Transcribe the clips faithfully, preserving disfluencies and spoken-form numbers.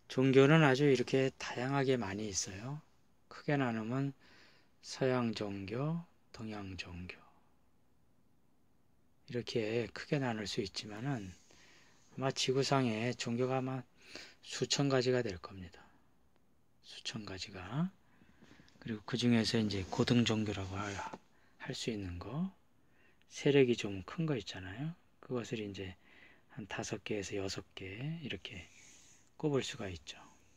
종교는 아주 이렇게 다양하게 많이 있어요. 크게 나누면 서양 종교, 동양 종교 이렇게 크게 나눌 수 있지만은 아마 지구상에 종교가 아마 수천 가지가 될 겁니다. 수천 가지가. 그리고 그 중에서 이제 고등 종교라고 할 수 있는 거, 세력이 좀 큰 거 있잖아요. 그것을 이제 한 다섯 개에서 여섯 개 이렇게 꼽을 수가 있죠.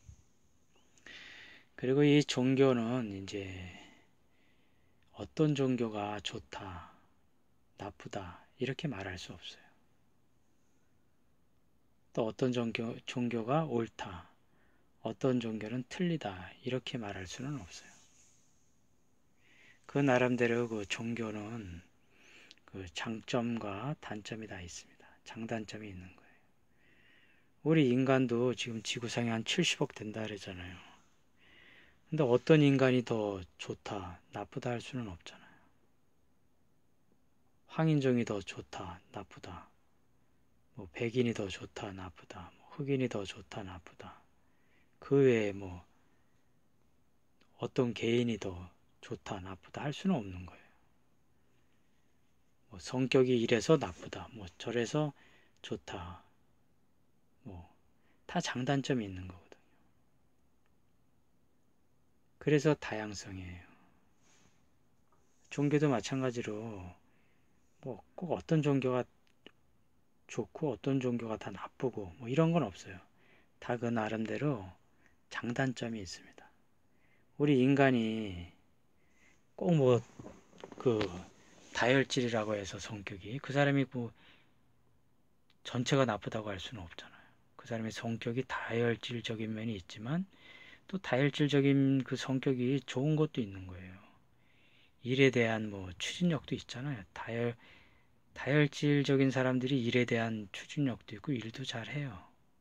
그리고 이 종교는 이제 어떤 종교가 좋다, 나쁘다 이렇게 말할 수 없어요. 또 어떤 종교, 종교가 옳다, 어떤 종교는 틀리다 이렇게 말할 수는 없어요. 그 나름대로 그 종교는 그 장점과 단점이 다 있습니다. 장단점이 있는 거예요. 우리 인간도 지금 지구상에 한 칠십억 된다 그러잖아요. 근데 어떤 인간이 더 좋다, 나쁘다 할 수는 없잖아요. 황인종이 더 좋다, 나쁘다. 뭐 백인이 더 좋다, 나쁘다. 뭐 흑인이 더 좋다, 나쁘다. 그 외에 뭐 어떤 개인이 더 좋다, 나쁘다 할 수는 없는 거예요. 뭐 성격이 이래서 나쁘다, 뭐 저래서 좋다. 뭐 다 장단점이 있는 거거든요. 그래서 다양성이에요. 종교도 마찬가지로 뭐 꼭 어떤 종교가 좋고 어떤 종교가 다 나쁘고 뭐 이런 건 없어요. 다 그 나름대로 장단점이 있습니다. 우리 인간이 꼭 뭐 그 다혈질이라고 해서 성격이 그 사람이 뭐 전체가 나쁘다고 할 수는 없잖아요. 그 사람의 성격이 다혈질적인 면이 있지만 또 다혈질적인 그 성격이 좋은 것도 있는 거예요. 일에 대한 뭐 추진력도 있잖아요. 다혈 다혈질적인 사람들이 일에 대한 추진력도 있고 일도 잘해요.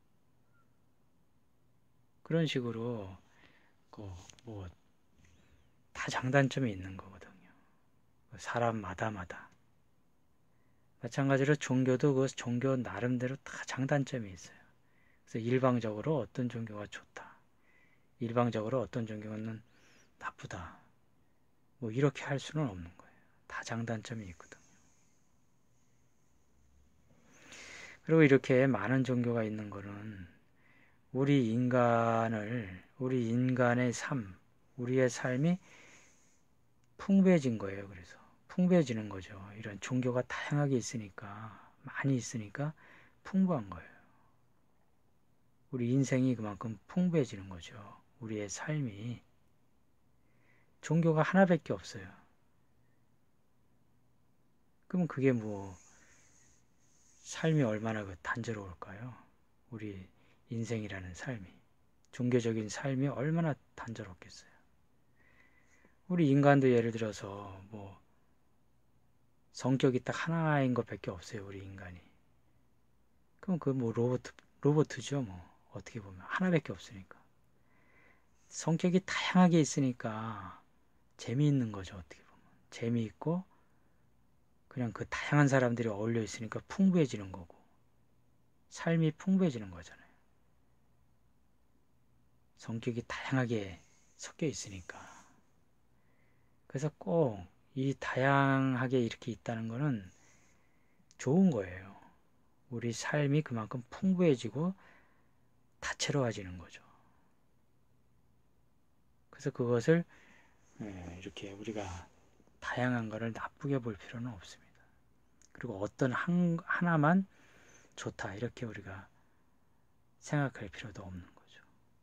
그런 식으로 뭐 다 장단점이 있는 거거든요. 사람마다마다. 마찬가지로 종교도 그 종교 나름대로 다 장단점이 있어요. 그래서 일방적으로 어떤 종교가 좋다. 일방적으로 어떤 종교는 나쁘다. 뭐 이렇게 할 수는 없는 거예요. 다 장단점이 있거든요. 그리고 이렇게 많은 종교가 있는 거는 우리 인간을, 우리 인간의 삶, 우리의 삶이 풍부해진 거예요. 그래서 풍부해지는 거죠. 이런 종교가 다양하게 있으니까, 많이 있으니까 풍부한 거예요. 우리 인생이 그만큼 풍부해지는 거죠. 우리의 삶이. 종교가 하나밖에 없어요. 그러면 그게 뭐 삶이 얼마나 그 단조로울까요? 우리 인생이라는 삶이. 종교적인 삶이 얼마나 단조롭겠어요. 우리 인간도 예를 들어서 뭐 성격이 딱 하나인 것밖에 없어요. 우리 인간이. 그럼 그 뭐 로봇, 로봇이죠. 뭐 어떻게 보면 하나밖에 없으니까. 성격이 다양하게 있으니까 재미있는 거죠. 어떻게 보면. 재미있고 그냥 그 다양한 사람들이 어울려 있으니까 풍부해지는 거고 삶이 풍부해지는 거잖아요. 성격이 다양하게 섞여 있으니까. 그래서 꼭 이 다양하게 이렇게 있다는 거는 좋은 거예요. 우리 삶이 그만큼 풍부해지고 다채로워지는 거죠. 그래서 그것을 이렇게 우리가 다양한 거를 나쁘게 볼 필요는 없습니다. 그리고 어떤 한, 하나만 좋다 이렇게 우리가 생각할 필요도 없는 거죠.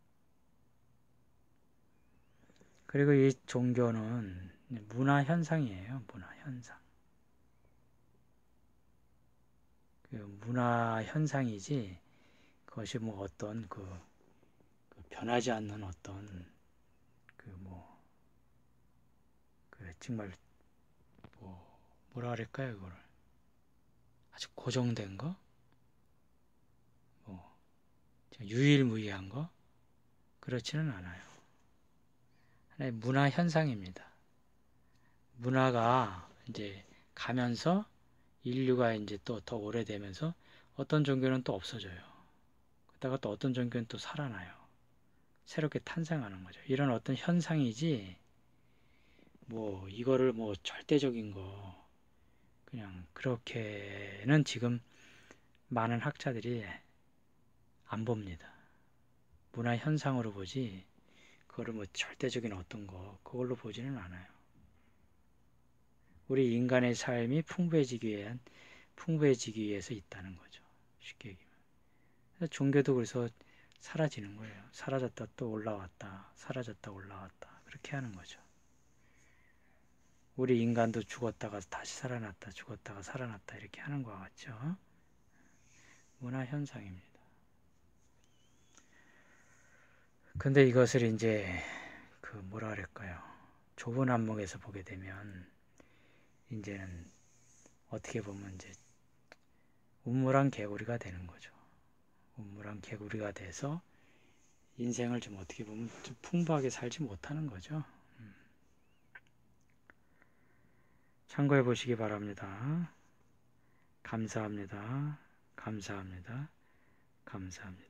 그리고 이 종교는 문화 현상이에요. 문화 현상. 그 문화 현상이지 그것이 뭐 어떤 그, 그 변하지 않는 어떤 그 뭐 그 정말 뭐 뭐라 그럴까요 그거를 아주 고정된 거, 뭐 유일무이한 거 그렇지는 않아요. 하나의 문화 현상입니다. 문화가 이제 가면서 인류가 이제 또 더 오래되면서 어떤 종교는 또 없어져요. 그러다가 또 어떤 종교는 또 살아나요. 새롭게 탄생하는 거죠. 이런 어떤 현상이지 뭐 이거를 뭐 절대적인 거 그냥 그렇게는 지금 많은 학자들이 안 봅니다. 문화 현상으로 보지 그거를 뭐 절대적인 어떤 거 그걸로 보지는 않아요. 우리 인간의 삶이 풍부해지기 위한 풍부해지기 위해서 있다는 거죠. 쉽게 얘기하면. 그래서 종교도 그래서 사라지는 거예요. 사라졌다 또 올라왔다. 사라졌다 올라왔다. 그렇게 하는 거죠. 우리 인간도 죽었다가 다시 살아났다. 죽었다가 살아났다. 이렇게 하는 것 같죠. 문화 현상입니다. 근데 이것을 이제 그 뭐라 그럴까요? 좁은 안목에서 보게 되면 이제는 어떻게 보면 이제 우물안 개구리가 되는 거죠. 우물안 개구리가 돼서 인생을 좀 어떻게 보면 좀 풍부하게 살지 못하는 거죠. 참고해 보시기 바랍니다. 감사합니다. 감사합니다. 감사합니다.